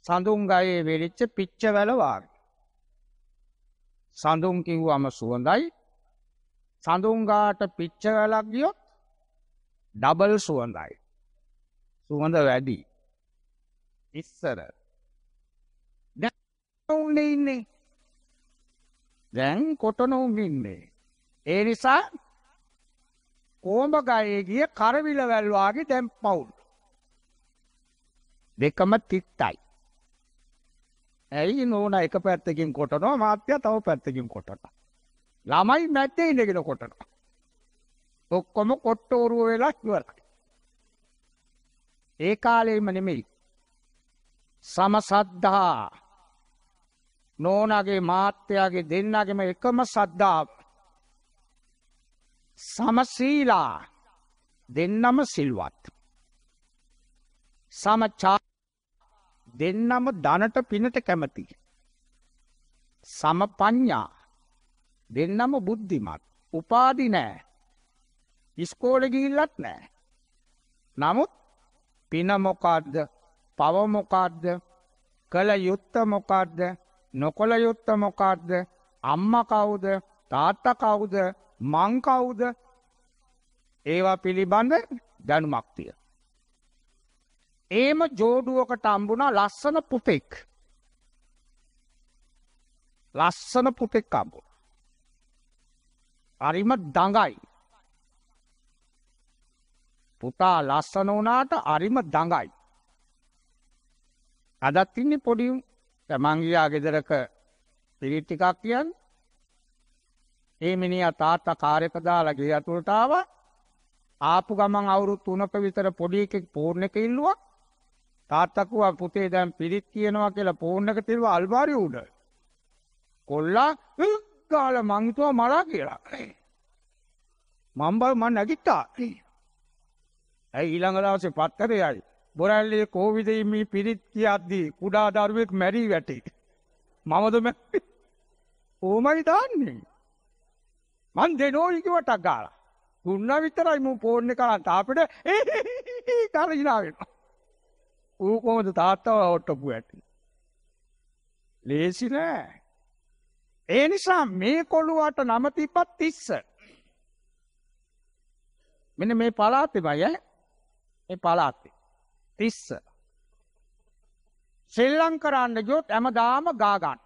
සඳුන් ගයේ වෙලිච්ච පිච්චවැල වාගේ. සඳුන් කිව්වම සුවඳයි. සඳුන් ගාට පිච්චවැලක් ගියොත් ඩබල් සුවඳයි. සුවඳ වැඩි. ඉස්සර දැන් ඉන්නේ. දැන් කොටනොන් ඉන්නේ. ඒ නිසා කොඹ ගයේ ගිය කරවිල වැල් වාගේ දැන් පවුල්. දෙකම තිත්තයි. ඇයි නෝනා එක පැත්තකින් කොටනවා මාත්‍යා තව පැත්තකින් කොටනවා. ළමයි මැද්දේ ඉඳගෙන කොටනවා. ඔක්කොම කොට්ටෝරුව වෙලා ඉවරයි. ඒ කාලේම නෙමෙයි. සමසද්ධා නෝනාගේ මාත්‍යාගේ දෙන්නගේම එකම සද්ධාව. සමසීලා දෙන්නම සිල්වත්. සමචා දෙන්නම ධනට පිනට කැමති. සමපඤ්ඤා දෙන්නම බුද්ධිමත්. උපාධි නෑ. ඉස්කෝලේ ගිහිල්ලත් නෑ. නමුත් පින මොකද්ද? පව මොකද්ද? කල යුත්ත මොකද්ද? නොකල යුත්ත මොකද්ද? අම්මා කවුද? තාත්තා කවුද? මං කවුද? ඒවා පිළිබඳ දැනුමක් තියෙනවා. ඒම ජෝඩුවකට හම්බුණා ලස්සන පුතෙක්. ලස්සන පුතෙක් හම්බුණා. හරිම දඟයි. පුතා ලස්සන වුණාට හරිම දඟයි. අදත් ඉන්නේ පොඩි මං ගියා ගෙදරක පිරිත් ටිකක් කියන්න. ඒ මිනිහා තාත්තා කාර් එක දාලා ගේ අතුලට ආවා. ආපු ගමන් අවුරුදු 3ක විතර පොඩි එකෙක් ෆෝන් එක ඉල්ලුවා. තාත්තා කිව්වා පුතේ දැන් පිරිත් කියනවා කියලා ෆෝන් එක තියුවා අල්මාරිය උඩ. කොල්ලා ගාලා මං හිතුවා මලා කියලා. මම නැගිට්ටා. ඇයි ඊළඟ දවසේ පත්තරේ ආයි. බොරැල්ලේ කොවිදේ මේ පිරිත් කියද්දී කුඩා දරුවෙක් මැරි වැටි. මමද ඕමයි දාන්නේ. මං දෙනෝයි කිව්වට ගාලා. දුන්නා විතරයි මම ෆෝන් එක අරන් තාපෙට කාලා ඉනා වෙනවා. ඌ කොහොමද තාත්තව ඔට්ටපු ඇටි. ලේසි නෑ. ඒ නිසා මේ කොළුවට නම තිබ්බත් තිස්ස. මෙන්න මේ පළාතේමයි ඈ. මේ පළාතේ. තිස්ස. ශ්‍රී ලංකාරන්න ගියොත් හැමදාම ගා ගන්න.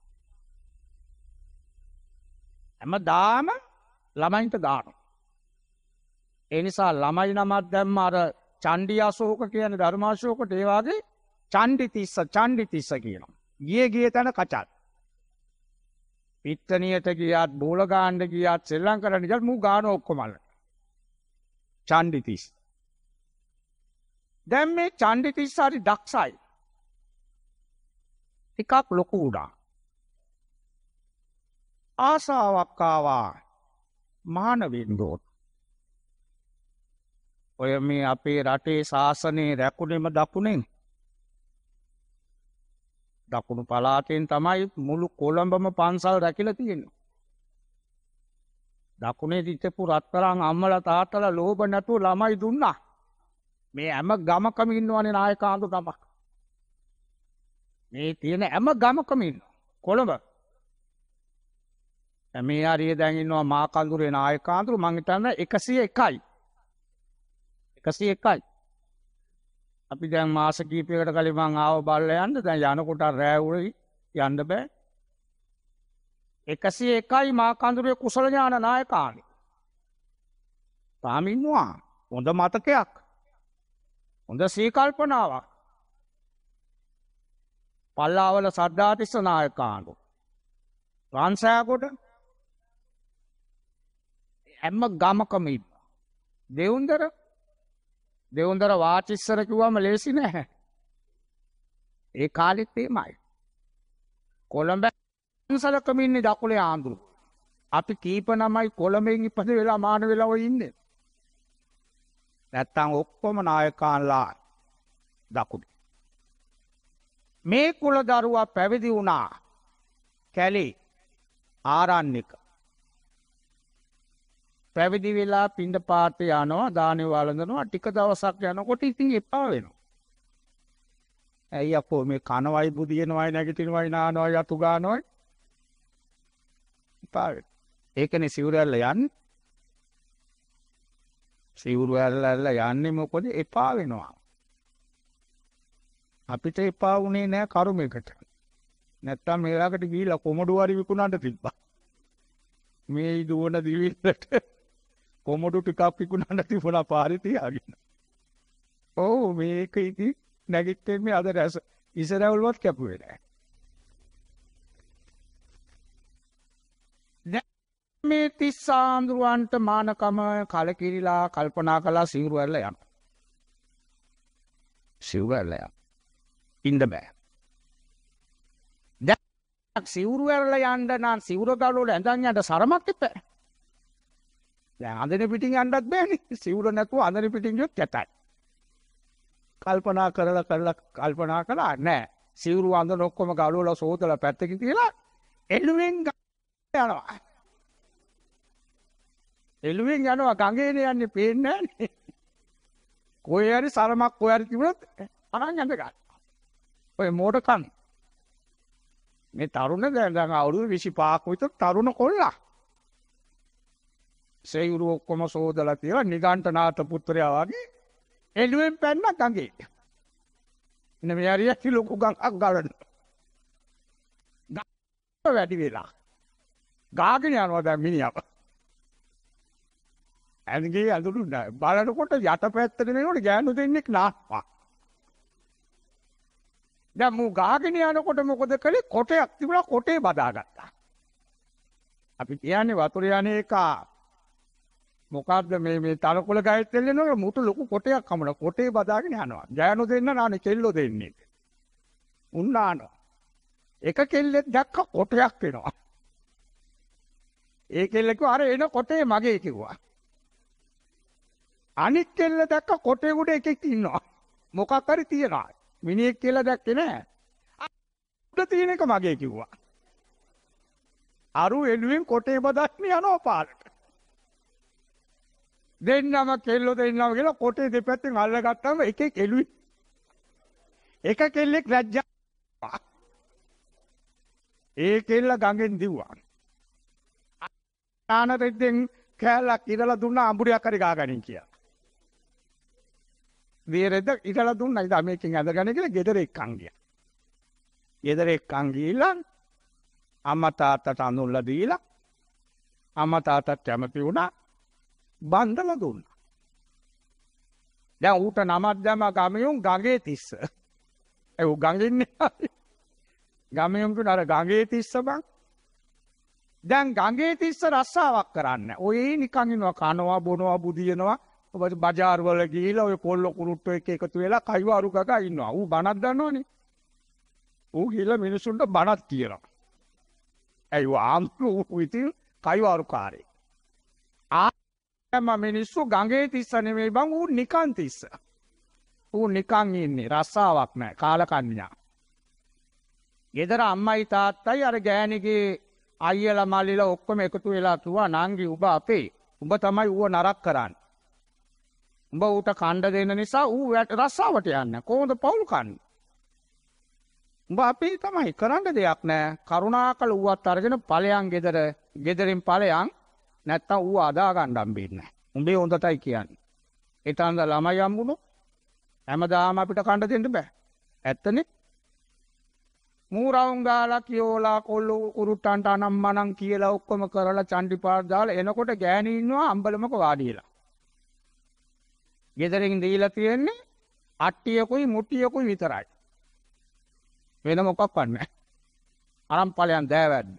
හැමදාම ළමයින්ට ගානවා. ඒ නිසා ළමයි නමක් දැම්ම අර චණ්ඩි අශෝක කියන ධර්මාශෝකට ඒ වගේ චණ්ඩි තිස්ස කියනවා. ගියේ තැන කචල්. පිට්ටනියට ගියත් බෝල ගාන්න ගියත් ශ්‍රී ලංකාරන්න ගියත් මූ ගාන ඔක්කොම චණ්ඩි තිස්ස. දැන් මේ චණ්ඩි තිස්ස හරි දක්ෂයි. ටිකක් ලොකු උඩා. ආසාවක් ආවා මහාන වෙන්න ඕන. ඔය මේ අපේ රටේ ශාසනය රැකුණෙම දකුණෙන්. දකුණු පළාතෙන් තමයි මුළු කොළඹම පන්සල් රැකිලා තියෙන්නේ. දකුණේ හිටපු රත්තරන් අම්මලා තාත්තලා ලෝභ නැතුව ළමයි දුන්නා. මේ හැම ගමකම ඉන්නවනේ නායකාඳු ගමක්. මේ තියෙන හැම ගමකම ඉන්නවා. කොළඹ. මේ හරිය දැන් ඉන්නවා මාකඳුරේ නායකාඳුරු මං හිතන්නේ 101යි. 101යි. අපි දැන් මාස කීපයකට කලින් මං ආව බලලා යන්න දැන් යනකොට රෑ උරේ යන්න බෑ. 101යි මාකඳුරේ කුසල ඥාන නායකාණි. තාම ඉන්නවා. හොඳ මතකයක්. හොඳ සීකල්පනාවක්. පල්ලාවල සද්ධාතිස්ස නායකාණ්ඩු. රන්සෑගොඩ හැම ගමකම ඉන්නවා. දෙවුන්දර වාචිස්සර කිව්වම ලේසි නෑ. ඒ කාලෙත් එහෙමයි. කොළඹ පන්සලකම ඉන්නේ දකුලේ ආඳුරු. අපි කීප නමයි කොළඹෙන් ඉපද වෙලා මාන වෙලා ඔය ඉන්නේ. නැත්තම් ඔක්කොම නායකාන්ලා දකුණේ. මේ කුල දරුවා පැවිදි වුණා කැලේ ආරණ්‍යක. පැවිදි වෙලා පිණ්ඩපාතේ යනවා දානේ වළඳනවා ටික දවසක් යනකොට ඉතින් එපා වෙනවා. ඇයි අපෝ මේ කනවයි බුදිනවයි නැගිටිනවයි නානවයි අතු ගන්නවයි පාවෙ. ඒකනේ සිවුර ඇල්ල යන්නේ. සිවුර ඇල්ල යන්නේ මොකද එපා වෙනවා. අපිට එපා වුණේ නෑ කර්මයකට. නැත්තම් මේලාකට ගිහිල්ලා කොමඩු වරි විකුණන්න තිබ්බා. මේ දුවන දිවිල්ලට කොමඩු ටිකක් විකුණන්න තිබුණා පාරේ තියාගෙන. ඔව් මේක ඉතින් නැගිටින්නේ අද රැස ඉසරවලවත් කැපුවේ නෑ. මේ තිස්සාඳුරන්ට මානකම කලකිරිලා කල්පනා කළා සිවුරු ඇල්ල යනවා. සිවුරු ඇල්ල යනවා. ඉන්න බෑ. දැන් සිවුරු ඇල්ල යන්න නම් සිවුර ගලවල ඇඳන් යන්න සරමක් එපා. දැන් අඳින පිටින් යන්නත් බෑනේ. සිවුර නැතුව අඳින පිටින් ගියොත් කැතයි. කල්පනා කළා නෑ. සිවුරු අඳින ඔක්කොම ගලවලා සෝතලා පැත්තකින් තියලා එළුවෙන් යනවා. එළුවෙන් යනවා ගඟේනේ යන්නේ පේන්නේ නෑනේ. කොහේ හරි සරමක් කොහේ හරි තිබුණොත් අරන් යන්න ගන්න. ඔය මෝඩ කන්. මේ තරුණ දැන් අවුරුදු 25ක් විතර තරුණ කොල්ලා. සේයුරු ඔක්කොම සෝදලා තියලා නිගණ්ඨනාත පුත්‍රයා වගේ එළුවෙන් පැන්න ගඟේ. ඉන්න මේ හරිය ලොකු ගඟක් ගලන. ගඟ වැඩි වෙලා. ගාගෙන යනවා දැන් මිනිහා. ඇඳගේ අඳුරු බලනකොට යටපැත්තට නෙවෙයි ගෑනු දෙන්නෙක් නාස්පා. දැන් මූ ගාගෙන යනකොට මොකද කළේ? කොටයක් තිබුණා කොටේ බදාගත්තා. අපි කියන්නේ වතුර යන්නේ එක මොකද්ද මේ තලකොළ ගෑත් දෙල්ලෙනකොට මුතු ලොකු කොටයක් හමුණා. කොටේ බදාගෙන යනවා. ගෑනු දෙන්න නානේ කෙල්ලෝ දෙන්නේ. උන්නානවා. එක කෙල්ලෙක් දැක්ක කොටයක් වෙනවා. ඒ කෙල්ල කිව්වා අර එන කොටේ මගේ කිව්වා. අනික් කෙල්ල දැක්ක කොටේ උඩ එකෙක් ඉන්නවා. මොකක් හරි තියනවා. මිනිහෙක් කියලා දැක්කේ නෑ. උඩ තියෙන එක මගේ කිව්වා. අරු එළුවෙන් කොටේ බදාගෙන යනවා පාරට. දෙන්නම කෙල්ලෝ දෙන්නම කියලා කොටේ දෙපැත්තෙන් අල්ලගත්තාම එකෙක් එළුයි. එක කෙල්ලෙක් ලැජ්ජා. ඒ කෙල්ල ගඟෙන් දිව්වා. ආන දෙද්දෙන් කෑල්ලක් ඉරලා දුන්නා අඹුරියක් හරි ගාගනින් කියලා. වීරෙද්ද ඉරලා දුන්නා ඉතින් මේකෙන් ඇදගන්න කියලා ගෙදර එක්කන් ගියා. ගෙදර එක්කන් ගිහිල්ලා අම්මා තාත්තට අඳුල්ලා දීලා අම්මා තාත්තට කැමති වුණා බන්දලා දුන්නා. දැන් ඌට නමක් දැම්ම ගමයුන් ගඟේ තිස්ස. ඒ ඌ ගඟින් නේ. ගමයුන් කියන අර ගඟේ තිස්ස බං. දැන් ගඟේ තිස්ස රස්සාවක් කරන්න. ඔය නිකන් ඉනවා කනවා බොනවා බුදිනවා. ඔබ බජාර් වල ගිහිලා ඔය කොල්ල කුරුට්ටෝ එක්ක එකතු වෙලා කයිවාරු කකා ඉන්නවා. ඌ බණක් දන්නවනේ. ඌ ගිහලා මිනිසුන්ට බණක් කියනවා. ඇයි ඌ ආම්තු ඉතින් කයිවාරු කාරේ. ආම මිනිස්සු ගඟේ තිස්ස නෙමෙයි බං ඌ නිකන් තිස්ස. ඌ නිකන් ඉන්නේ රස්සාවක් නැහැ කාලකන්‍යා. ගෙදර අම්මයි තාත්තයි අර ගෑණිගේ අයියලා මල්ලිලා ඔක්කොම එකතු වෙලා කිව්වා නංගි ඔබ අපේ. උඹ තමයි ඌව නරක කරන්නේ. උඹ ඌට කණ්ඩ දෙන්න නිසා ඌ රස්සාවට යන්නේ. කොහොමද පවුල් කන්නේ? උඹ අපේ තමයි කරන්න දෙයක් නැහැ. කරුණාකර ඌවත් අරගෙන ඵලයන් ගෙදරින් ඵලයන් නැත්තම් ඌ අදා ගන්න හම්බෙන්නේ නැහැ. උඹේ හොඳටයි කියන්නේ. ඒතනද ළමයි හම්බුනොත් හැමදාම අපිට කණ්ඩ දෙන්න බෑ. ඇත්තනේ. මූරවුන් ගාලා කියෝලා කොල්ල කුරුට්ටන්ට අනම්මනම් කියලා ඔක්කොම කරලා චණ්ඩිපාට දාලා එනකොට ගෑණි ඉන්නවා අම්බලමක වාඩිලා. ගෙදරින් දීලා තියෙන්නේ අට්ටියකුයි මුට්ටියකුයි විතරයි. වෙන මොකක්වත් නැහැ. අරන් ඵලයන් දෑවැද්ද.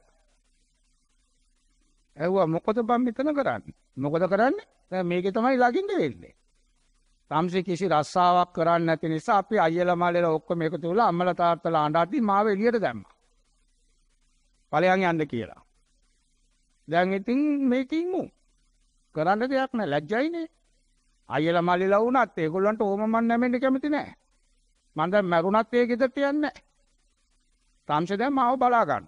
ඇහුවා මොකද බම් මෙතන කරන්නේ? මොකද කරන්නේ? දැන් මේකේ තමයි ළඟින්ද වෙන්නේ. සම්සි කිසි රස්සාවක් කරන්නේ නැති නිසා අපි අයියලා මාළේලා ඔක්කොම එකතු වෙලා අම්මලා තාත්තලා අඬද්දි මාව එළියට දැම්මා. ඵලයන් යන්න කියලා. දැන් ඉතින් මේකින් මු කරන්න දෙයක් නැහැ ලැජ්ජයිනේ. අයියලා මාළේලා වුණත් ඒගොල්ලන්ට ඕම මන් නැමෙන්න කැමති නැහැ. මම දැන් මරුණත් ඒ ගෙදරට යන්නේ නැහැ. සම්සි දැන් මාව බලා ගන්න.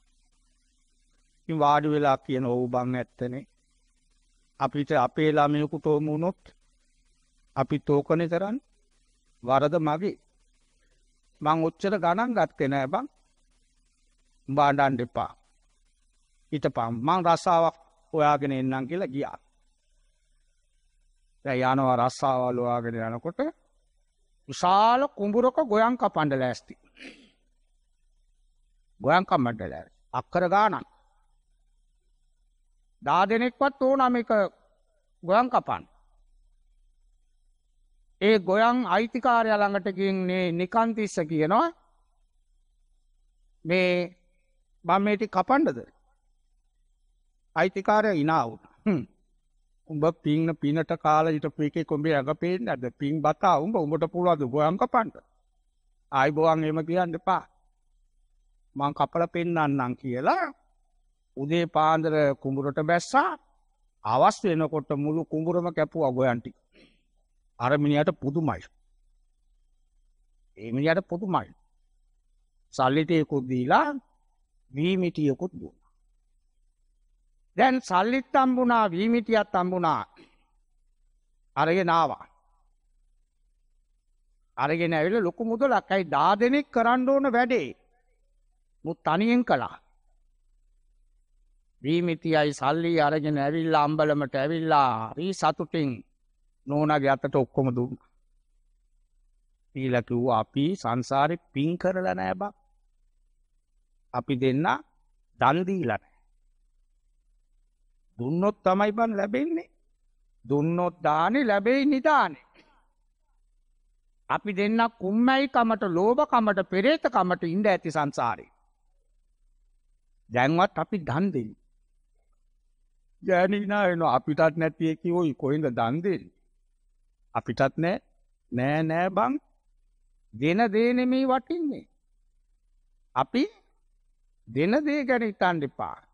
ඉතින් වාඩි වෙලා කියන ඕ බං ඇත්තනේ. අපිට අපේ ළමයෙකුට ඕම වුණොත් අපි තෝකනේ කරන්නේ වරද මගේ මං ඔච්චර ගණන් ගත්තේ නෑ බං. උඹ අඬන්න එපා. හිටපන් මං රස්සාවක් හොයාගෙන එන්නම් කියලා ගියා. දැන් යනවා රස්සාවල් හොයාගෙන යනකොට විශාල කුඹුරක ගොයන් කපන්න ලෑස්ති. ගොයන් කපන්න ලෑස්ති. අක්කර ගානක්. 10 දෙනෙක්වත් ඕන මේක ගොයන් කපන්න. ඒ ගොයන් අයිතිකාරයා ළඟට ගිහින් නිකන්තිස්ස කියනවා මේ මම මේ ටික කපන්නද? අයිතිකාරයා ඉනා වුණා. උඹ පිනට කාලා හිටපු එකේ කොඹේ අග පේන්නේ නැද්ද? පින් බතා උඹට පුළුවන්ද ගොයන් කපන්න? ආයි බෝවන් එහෙම කියන්න එපා. මං කපලා පෙන්නන්නම් කියලා උදේ පාන්දර කුඹුරට බැස්සා. අවස් වෙනකොට මුළු කුඹුරම කැපුවා ගොයන් ටික. අර මිනිහට පුදුමයි. ඒ මිනිහට පුදුමයි. සල්ලි ටිකකුත් දීලා වීමිටියකුත් දුන්නා. දැන් සල්ලිත් හම්බුණා වීමිටියත් හම්බුණා. අරගෙන ආවා. අරගෙන ඇවිල්ලා ලොකු මුදලක්. අයි 10 දෙනෙක් කරන්න ඕන වැඩේ. මුත් තනියෙන් කළා. වීමිටියයි සල්ලි අරගෙන ඇවිල්ලා අම්බලමට ඇවිල්ලා හරි සතුටින් නෝනාගේ අතට ඔක්කොම දුන්නා. ඊළඟ කිව්වා අපි සංසාරේ පින් කරලා නෑ බං. අපි දෙන්න දන් දීලා නෑ. දුන්නොත් තමයි බං ලැබෙන්නේ. දුන්නොත් දානේ ලැබෙයි නිදානේ. අපි දෙන්න කුම්මැයි කමට ලෝභ කමට පෙරේත කමට ඉඳ ඇති සංසාරේ. දැන්වත් අපි දන් දෙන්නේ. ජානීනා එනවා අපිටත් නැති එකෝයි කොහෙන්ද දන් දෙන්නේ? අපිටත් නෑ බං. දෙන දේ නෙමෙයි වටින්නේ. අපි දෙන දේ ගැන හිතන්න එපා.